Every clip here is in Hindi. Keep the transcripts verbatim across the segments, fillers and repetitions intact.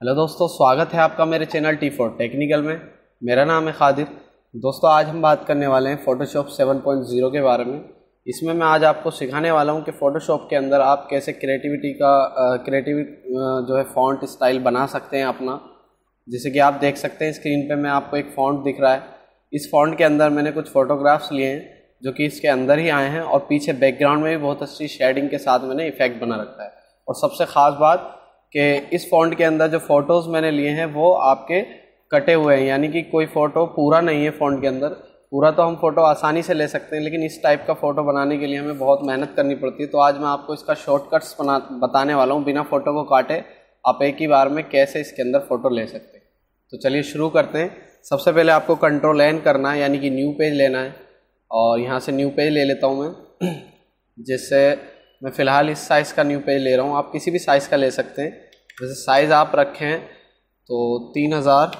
हेलो दोस्तों, स्वागत है आपका मेरे चैनल टी फोर टेक्निकल में। मेरा नाम है खादिर। दोस्तों, आज हम बात करने वाले हैं फ़ोटोशॉप सेवन पॉइंट ज़ीरो के बारे में। इसमें मैं आज आपको सिखाने वाला हूं कि फ़ोटोशॉप के अंदर आप कैसे क्रिएटिविटी का क्रिएटिव जो है फ़ॉन्ट स्टाइल बना सकते हैं अपना। जैसे कि आप देख सकते हैं स्क्रीन पे मैं आपको एक फ़ॉन्ट दिख रहा है। इस फ़ॉन्ट के अंदर मैंने कुछ फ़ोटोग्राफ्स लिए हैं जो कि इसके अंदर ही आए हैं, और पीछे बैकग्राउंड में भी बहुत अच्छी शेडिंग के साथ मैंने इफेक्ट बना रखा है। और सबसे ख़ास बात कि इस फ़ॉन्ट के अंदर जो फ़ोटोज़ मैंने लिए हैं वो आपके कटे हुए हैं, यानी कि कोई फ़ोटो पूरा नहीं है फ़ॉन्ट के अंदर। पूरा तो हम फ़ोटो आसानी से ले सकते हैं, लेकिन इस टाइप का फ़ोटो बनाने के लिए हमें बहुत मेहनत करनी पड़ती है। तो आज मैं आपको इसका शॉर्टकट्स बना बताने वाला हूँ, बिना फ़ोटो को काटे आप एक ही बार में कैसे इसके अंदर फ़ोटो ले सकते हैं। तो चलिए शुरू करते हैं। सबसे पहले आपको कंट्रोल एन करना है, यानी कि न्यू पेज लेना है, और यहाँ से न्यू पेज ले लेता हूँ मैं। जिससे मैं फ़िलहाल इस साइज़ का न्यू पेज ले रहा हूँ, आप किसी भी साइज़ का ले सकते हैं। जैसे साइज़ आप रखें तो तीन हज़ार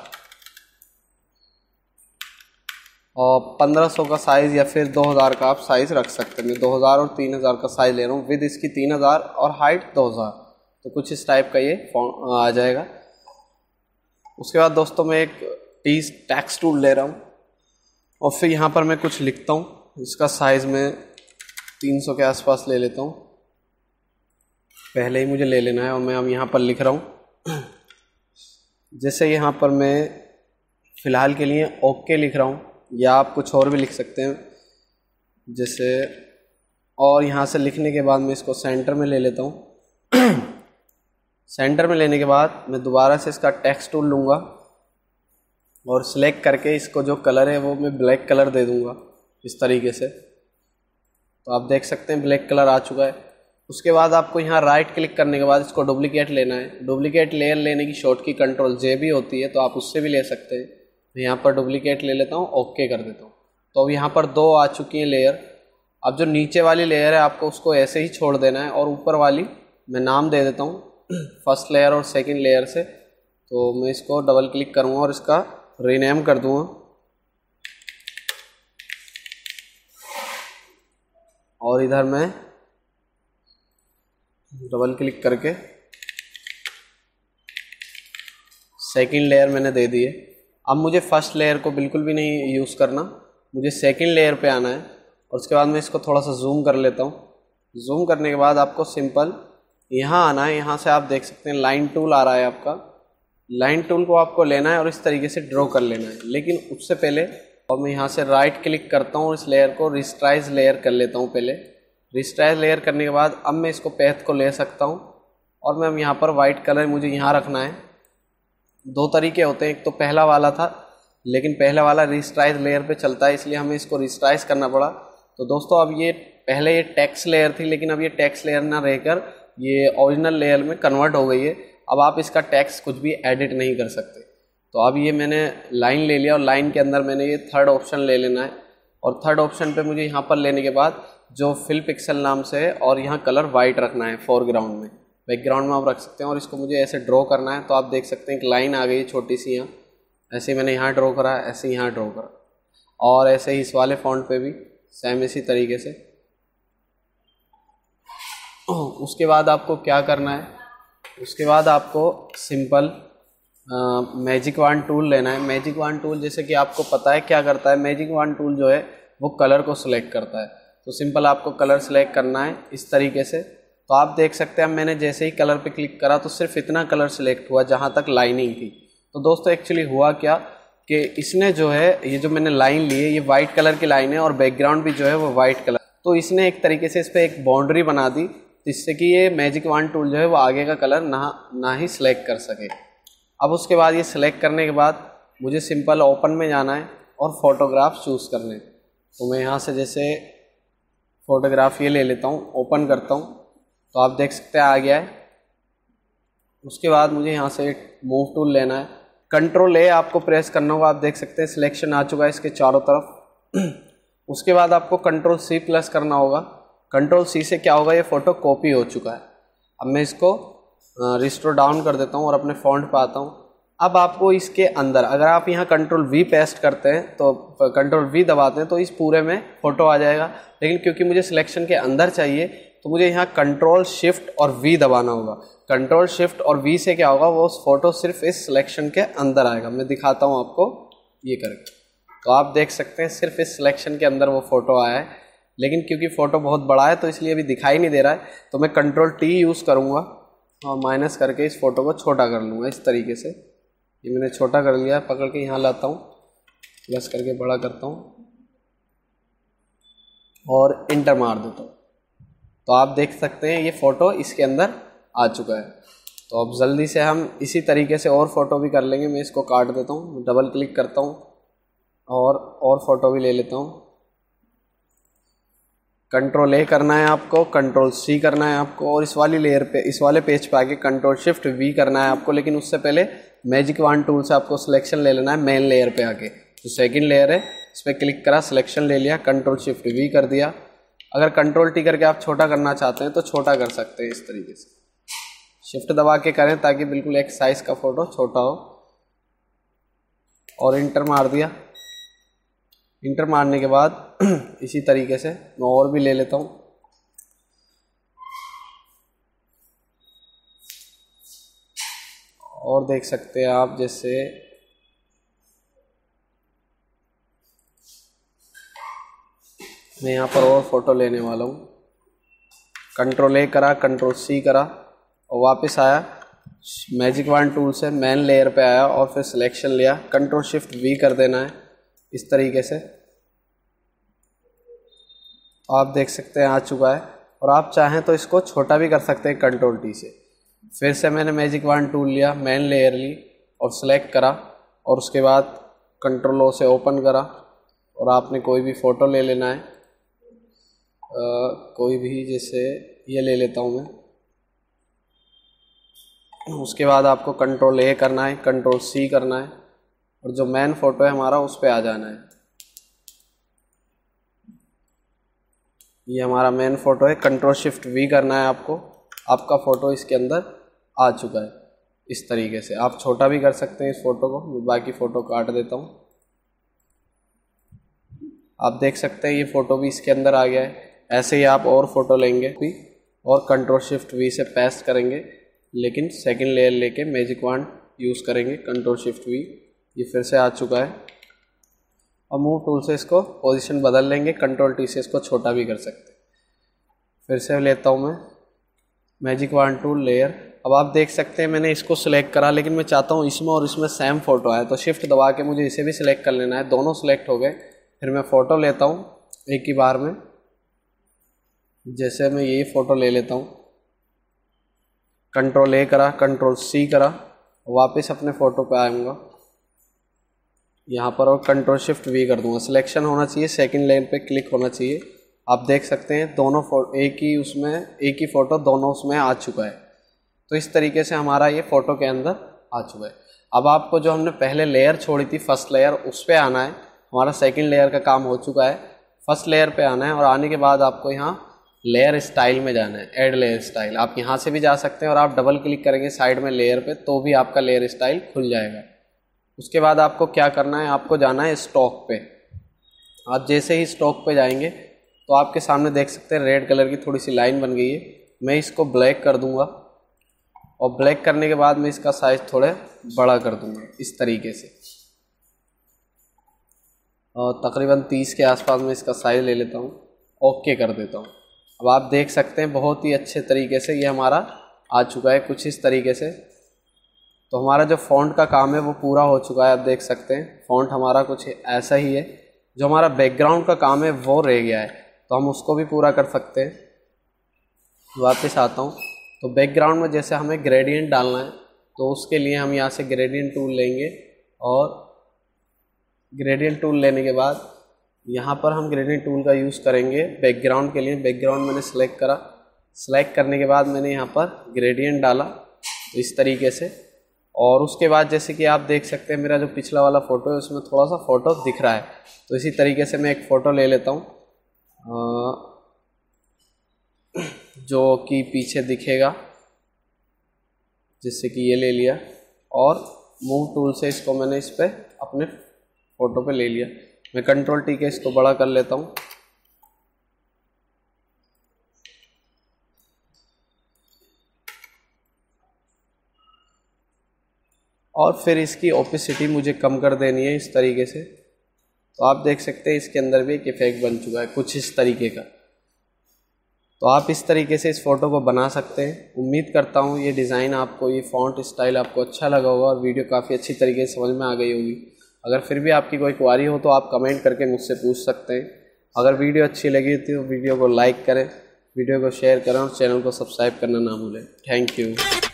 और पंद्रह सौ का साइज़ या फिर दो हज़ार का आप साइज़ रख सकते हैं। मैं दो हज़ार और तीन हज़ार का साइज़ ले रहा हूँ। विद इसकी तीन हज़ार और हाइट दो हज़ार, तो कुछ इस टाइप का ये फॉन्ट आ जाएगा। उसके बाद दोस्तों मैं एक टीज टेक्स्ट टूल ले रहा हूँ, और फिर यहाँ पर मैं कुछ लिखता हूँ। इसका साइज़ मैं तीन सौ के आसपास ले लेता हूँ। पहले ही मुझे ले लेना है, और मैं अब यहाँ पर लिख रहा हूँ। जैसे यहाँ पर मैं फ़िलहाल के लिए ओके लिख रहा हूँ, या आप कुछ और भी लिख सकते हैं जैसे। और यहाँ से लिखने के बाद मैं इसको सेंटर में ले लेता हूँ। सेंटर में लेने के बाद मैं दोबारा से इसका टेक्स्ट टूल लूँगा, और सिलेक्ट करके इसको जो कलर है वो मैं ब्लैक कलर दे दूँगा इस तरीके से। तो आप देख सकते हैं ब्लैक कलर आ चुका है। उसके बाद आपको यहाँ राइट क्लिक करने के बाद इसको डुप्लीकेट लेना है। डुप्लीकेट लेयर लेने की शॉर्ट की कंट्रोल जे भी होती है, तो आप उससे भी ले सकते हैं। तो यहाँ पर डुप्लीकेट ले लेता हूँ, ओके कर देता हूँ। तो अब यहाँ पर दो आ चुकी हैं लेयर। अब जो नीचे वाली लेयर है आपको उसको ऐसे ही छोड़ देना है, और ऊपर वाली मैं नाम दे देता हूँ फर्स्ट लेयर और सेकेंड लेयर से। तो मैं इसको डबल क्लिक करूँगा और इसका रीनेम कर दूँगा, और इधर मैं डबल क्लिक करके सेकंड लेयर मैंने दे दी है। अब मुझे फर्स्ट लेयर को बिल्कुल भी नहीं यूज़ करना, मुझे सेकंड लेयर पे आना है। और उसके बाद मैं इसको थोड़ा सा जूम कर लेता हूँ। जूम करने के बाद आपको सिंपल यहाँ आना है। यहाँ से आप देख सकते हैं लाइन टूल आ रहा है आपका। लाइन टूल को आपको लेना है और इस तरीके से ड्रॉ कर लेना है। लेकिन उससे पहले और मैं यहाँ से राइट क्लिक करता हूँ, इस लेयर को रिस्ट्राइज लेयर कर लेता हूँ पहले। रिस्ट्राइज लेयर करने के बाद अब मैं इसको पैथ को ले सकता हूँ, और मैं अब यहाँ पर वाइट कलर मुझे यहाँ रखना है। दो तरीके होते हैं, एक तो पहला वाला था, लेकिन पहला वाला रिस्ट्राइज लेयर पे चलता है, इसलिए हमें इसको रिस्ट्राइज करना पड़ा। तो दोस्तों अब ये पहले ये टेक्स्ट लेयर थी, लेकिन अब ये टेक्स्ट लेयर ना रहकर ये ओरिजिनल लेयर में कन्वर्ट हो गई है। अब आप इसका टेक्स्ट कुछ भी एडिट नहीं कर सकते। तो अब ये मैंने लाइन ले लिया, और लाइन के अंदर मैंने ये थर्ड ऑप्शन ले लेना है। और थर्ड ऑप्शन पे मुझे यहाँ पर लेने के बाद जो फिल पिक्सल नाम से है, और यहाँ कलर वाइट रखना है फोरग्राउंड में। बैकग्राउंड में आप रख सकते हैं, और इसको मुझे ऐसे ड्रॉ करना है। तो आप देख सकते हैं एक लाइन आ गई छोटी सी यहाँ। ऐसे मैंने यहाँ ड्रॉ करा, ऐसे यहाँ ड्रॉ करा, और ऐसे ही इस वाले फॉन्ट पे भी सेम इसी तरीके से। उसके बाद आपको क्या करना है, उसके बाद आपको सिंपल मैजिक वन टूल लेना है। मैजिक वन टूल जैसे कि आपको पता है क्या करता है। मैजिक वन टूल जो है वो कलर को सिलेक्ट करता है। तो सिंपल आपको कलर सेलेक्ट करना है इस तरीके से। तो आप देख सकते हैं मैंने जैसे ही कलर पे क्लिक करा तो सिर्फ इतना कलर सेलेक्ट हुआ जहाँ तक लाइनिंग थी। तो दोस्तों एक्चुअली हुआ क्या कि इसने जो है ये जो मैंने लाइन ली है ये वाइट कलर की लाइन है, और बैकग्राउंड भी जो है वो वाइट कलर। तो इसने एक तरीके से इस पर एक बाउंड्री बना दी, जिससे कि ये मैजिक वन टूल जो है वो आगे का कलर ना ना ही सिलेक्ट कर सके। अब उसके बाद ये सिलेक्ट करने के बाद मुझे सिंपल ओपन में जाना है और फोटोग्राफ चूज़ करने। तो मैं यहाँ से जैसे फ़ोटोग्राफ ये ले लेता हूँ, ओपन करता हूँ, तो आप देख सकते हैं आ गया है। उसके बाद मुझे यहाँ से एक मूव टूल लेना है। कंट्रोल ए आपको प्रेस करना होगा। आप देख सकते हैं सिलेक्शन आ चुका है इसके चारों तरफ। उसके बाद आपको कंट्रोल सी प्लस करना होगा। कंट्रोल सी से क्या होगा, ये फ़ोटो कॉपी हो चुका है। अब मैं इसको रिस्टोर डाउन कर देता हूँ और अपने फ़ॉन्ट पे आता हूँ। अब आपको इसके अंदर अगर आप यहाँ कंट्रोल वी पेस्ट करते हैं, तो कंट्रोल वी दबाते हैं, तो इस पूरे में फ़ोटो आ जाएगा। लेकिन क्योंकि मुझे सिलेक्शन के अंदर चाहिए, तो मुझे यहाँ कंट्रोल शिफ्ट और वी दबाना होगा। कंट्रोल शिफ्ट और वी से क्या होगा, वो फ़ोटो सिर्फ इस सिलेक्शन के अंदर आएगा। मैं दिखाता हूँ आपको ये करके। तो आप देख सकते हैं सिर्फ इस सिलेक्शन के अंदर वो फ़ोटो आया है, लेकिन क्योंकि फ़ोटो बहुत बड़ा है तो इसलिए अभी दिखाई नहीं दे रहा है। तो मैं कंट्रोल टी यूज़ करूँगा और माइनस करके इस फ़ोटो को छोटा कर लूँगा इस तरीके से। ये मैंने छोटा कर लिया, पकड़ के यहाँ लाता हूँ, प्लस करके बड़ा करता हूँ और इंटर मार देता हूँ। तो आप देख सकते हैं ये फ़ोटो इसके अंदर आ चुका है। तो अब जल्दी से हम इसी तरीके से और फ़ोटो भी कर लेंगे। मैं इसको काट देता हूँ, डबल क्लिक करता हूँ और और फ़ोटो भी ले लेता हूँ। कंट्रोल ए करना है आपको, कंट्रोल सी करना है आपको, और इस वाली लेयर पे, इस वाले पेज पे आके कंट्रोल शिफ्ट वी करना है आपको। लेकिन उससे पहले मैजिक वॉन्ड टूल से आपको सिलेक्शन ले लेना है मेन लेयर पे आके। जो सेकंड लेयर है इस पर क्लिक करा, सिलेक्शन ले लिया, कंट्रोल शिफ्ट वी कर दिया। अगर कंट्रोल टी करके आप छोटा करना चाहते हैं तो छोटा कर सकते हैं इस तरीके से। शिफ्ट दबा के करें ताकि बिल्कुल एक साइज़ का फ़ोटो छोटा हो, और इंटर मार दिया। इंटर मारने के बाद इसी तरीके से मैं और भी ले लेता हूँ। और देख सकते हैं आप, जैसे मैं यहाँ पर और फ़ोटो लेने वाला हूँ। कंट्रोल ए करा, कंट्रोल सी करा और वापस आया, मैजिक वॉन्ड टूल से मेन लेयर पे आया और फिर सिलेक्शन लिया, कंट्रोल शिफ्ट वी कर देना है इस तरीके से। आप देख सकते हैं आ चुका है। और आप चाहें तो इसको छोटा भी कर सकते हैं कंट्रोल टी से। फिर से मैंने मैजिक वॉन्ड टूल लिया, मेन लेयर ली और सिलेक्ट करा, और उसके बाद कंट्रोल ओ से ओपन करा, और आपने कोई भी फ़ोटो ले लेना है। आ, कोई भी, जैसे ये ले लेता हूँ मैं। उसके बाद आपको कंट्रोल ए करना है, कंट्रोल सी करना है, और जो मेन फ़ोटो है हमारा उस पर आ जाना है। ये हमारा मेन फ़ोटो है, कंट्रोल शिफ्ट वी करना है आपको। आपका फ़ोटो इसके अंदर आ चुका है इस तरीके से। आप छोटा भी कर सकते हैं इस फ़ोटो को। मैं बाकी फ़ोटो काट देता हूँ। आप देख सकते हैं ये फ़ोटो भी इसके अंदर आ गया है। ऐसे ही आप और फ़ोटो लेंगे भी और कंट्रोल शिफ्ट वी से पेस्ट करेंगे, लेकिन सेकंड लेयर लेके मैजिक वॉन्ड यूज़ करेंगे, कंट्रोल शिफ्ट वी। ये फिर से आ चुका है। और मूव टूल से इसको पोजीशन बदल लेंगे, कंट्रोल टी से इसको छोटा भी कर सकते हैं। फिर से लेता हूँ मैं मैजिक वॉन्ड टूल, लेयर। अब आप देख सकते हैं मैंने इसको सिलेक्ट करा, लेकिन मैं चाहता हूँ इसमें और इसमें सेम फ़ोटो आए, तो शिफ्ट दबा के मुझे इसे भी सिलेक्ट कर लेना है। दोनों सिलेक्ट हो गए। फिर मैं फ़ोटो लेता हूँ एक ही बार में। जैसे मैं ये फ़ोटो ले लेता हूँ, कंट्रोल ए करा, कंट्रोल सी करा, वापस अपने फ़ोटो पे आऊँगा यहाँ पर, और कंट्रोल शिफ्ट वी कर दूँगा। सिलेक्शन होना चाहिए, सेकंड लेयर पे क्लिक होना चाहिए। आप देख सकते हैं दोनों फोटो एक ही उसमें एक ही फ़ोटो दोनों उसमें आ चुका है। तो इस तरीके से हमारा ये फ़ोटो के अंदर आ चुका है। अब आपको जो हमने पहले लेयर छोड़ी थी फर्स्ट लेयर, उस पर आना है। हमारा सेकंड लेयर का काम हो चुका है, फर्स्ट लेयर पे आना है, और आने के बाद आपको यहाँ लेयर स्टाइल में जाना है, ऐड लेयर स्टाइल। आप यहाँ से भी जा सकते हैं, और आप डबल क्लिक करेंगे साइड में लेयर पे तो भी आपका लेयर स्टाइल खुल जाएगा। उसके बाद आपको क्या करना है, आपको जाना है स्टॉक पे। आप जैसे ही स्टॉक पे जाएंगे तो आपके सामने देख सकते हैं रेड कलर की थोड़ी सी लाइन बन गई है। मैं इसको ब्लैक कर दूंगा, और ब्लैक करने के बाद मैं इसका साइज़ थोड़े बड़ा कर दूंगा इस तरीके से, और तकरीबन तीस के आसपास मैं इसका साइज़ ले लेता हूँ। ओके कर देता हूँ। अब आप देख सकते हैं बहुत ही अच्छे तरीके से ये हमारा आ चुका है कुछ इस तरीके से। तो हमारा जो फ़ॉन्ट का काम है वो पूरा हो चुका है। आप देख सकते हैं फ़ॉन्ट हमारा कुछ ऐसा ही है। जो हमारा बैकग्राउंड का काम है वो रह गया है, तो हम उसको भी पूरा कर सकते हैं। वापस आता हूँ, तो बैकग्राउंड में जैसे हमें ग्रेडियंट डालना है, तो उसके लिए हम यहाँ से ग्रेडियंट टूल लेंगे, और ग्रेडियंट टूल लेने के बाद यहाँ पर हम ग्रेडियंट टूल का यूज़ करेंगे बैकग्राउंड के लिए। बैकग्राउंड मैंने सेलेक्ट करा, सेलेक्ट करने के बाद मैंने यहाँ पर ग्रेडियंट डाला इस तरीके से। और उसके बाद जैसे कि आप देख सकते हैं मेरा जो पिछला वाला फ़ोटो है उसमें थोड़ा सा फ़ोटो दिख रहा है, तो इसी तरीके से मैं एक फ़ोटो ले लेता हूँ जो कि पीछे दिखेगा, जैसे कि ये ले लिया, और मूव टूल से इसको मैंने इस पर अपने फ़ोटो पे ले लिया। मैं कंट्रोल टी के इसको बड़ा कर लेता हूँ। और फिर इसकी ओपेसिटी मुझे कम कर देनी है इस तरीके से। तो आप देख सकते हैं इसके अंदर भी एक इफेक्ट बन चुका है कुछ इस तरीके का। तो आप इस तरीके से इस फ़ोटो को बना सकते हैं। उम्मीद करता हूँ ये डिज़ाइन आपको, ये फ़ॉन्ट स्टाइल आपको अच्छा लगा होगा और वीडियो काफ़ी अच्छी तरीके से समझ में आ गई होगी। अगर फिर भी आपकी कोई क्वारी हो तो आप कमेंट करके मुझसे पूछ सकते हैं। अगर वीडियो अच्छी लगी तो वीडियो को लाइक करें, वीडियो को शेयर करें और चैनल को सब्सक्राइब करना ना भूलें। Thank you.